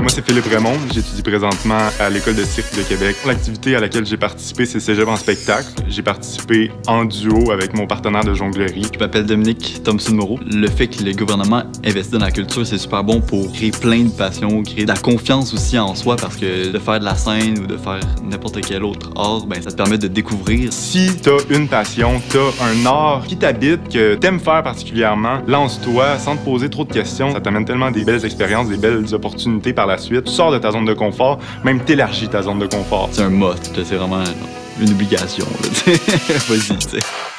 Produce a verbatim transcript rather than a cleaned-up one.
Moi, c'est Philippe Raymond. J'étudie présentement à l'École de cirque de Québec. L'activité à laquelle j'ai participé, c'est Cégep en spectacle. J'ai participé en duo avec mon partenaire de jonglerie. Je m'appelle Dominique Thompson-Moreau. Le fait que le gouvernement investisse dans la culture, c'est super bon pour créer plein de passions, créer de la confiance aussi en soi, parce que de faire de la scène ou de faire n'importe quel autre art, ben ça te permet de découvrir. Si t'as une passion, t'as un art qui t'habite, que t'aimes faire particulièrement, lance-toi sans te poser trop de questions. Ça t'amène tellement des belles expériences, des belles opportunités par la suite. Tu sors de ta zone de confort, même t'élargis ta zone de confort. C'est un must, c'est vraiment une obligation. Vas-y, tu sais.